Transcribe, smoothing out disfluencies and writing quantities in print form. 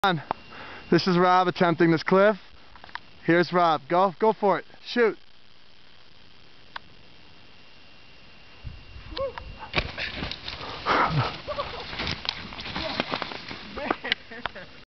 on. This is Rob attempting this cliff. Here's Rob. Go for it. Shoot.